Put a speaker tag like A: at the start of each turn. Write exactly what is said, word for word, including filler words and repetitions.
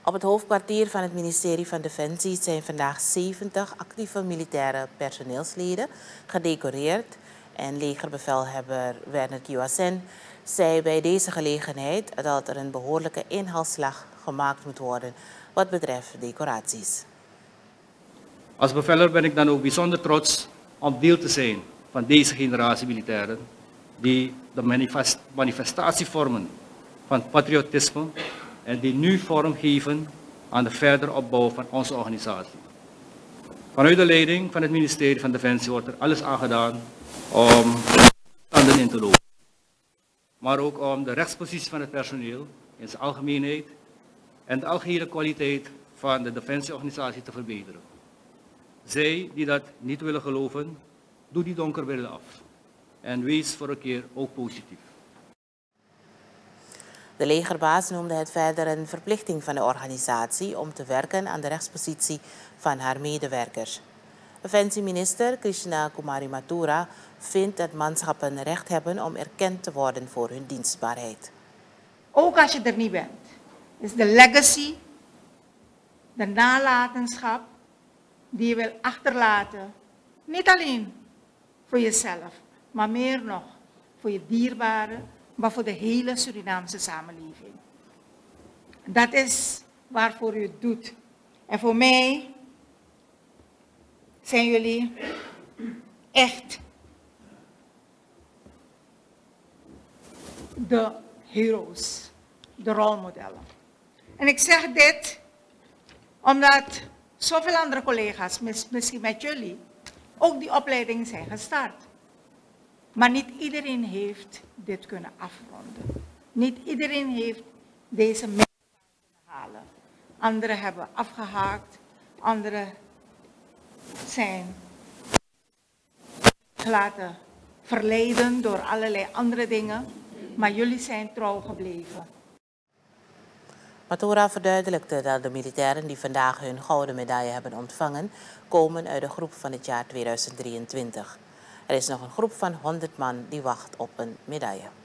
A: Op het hoofdkwartier van het ministerie van Defensie zijn vandaag zeventig actieve militaire personeelsleden gedecoreerd. En legerbevelhebber Werner Kiwasen zei bij deze gelegenheid dat er een behoorlijke inhaalslag gemaakt moet worden wat betreft decoraties.
B: Als beveller ben ik dan ook bijzonder trots om deel te zijn van deze generatie militairen die de manifest manifestatie vormen van patriotisme en die nu vorm geven aan de verdere opbouw van onze organisatie. Vanuit de leiding van het ministerie van Defensie wordt er alles aan gedaan om standen in te lopen, maar ook om de rechtspositie van het personeel in zijn algemeenheid en de algehele kwaliteit van de defensieorganisatie te verbeteren. Zij die dat niet willen geloven, doe die donkerbril af en wees voor een keer ook positief.
A: De legerbaas noemde het verder een verplichting van de organisatie om te werken aan de rechtspositie van haar medewerkers. Defensieminister Krishna Kumari Mathura vindt dat manschappen recht hebben om erkend te worden voor hun dienstbaarheid.
C: Ook als je er niet bent, is de legacy, de nalatenschap die je wil achterlaten, niet alleen voor jezelf, maar meer nog voor je dierbaren, maar voor de hele Surinaamse samenleving. Dat is waarvoor u het doet. En voor mij zijn jullie echt de heroes, de rolmodellen. En ik zeg dit omdat zoveel andere collega's, misschien met jullie, ook die opleiding zijn gestart. Maar niet iedereen heeft dit kunnen afronden. Niet iedereen heeft deze mijlpaal kunnen halen. Anderen hebben afgehaakt, anderen zijn laten verleiden door allerlei andere dingen, maar jullie zijn trouw gebleven.
A: Mathura verduidelijkte dat de militairen die vandaag hun gouden medaille hebben ontvangen, komen uit de groep van het jaar tweeduizend drieëntwintig. Er is nog een groep van honderd man die wacht op een medaille.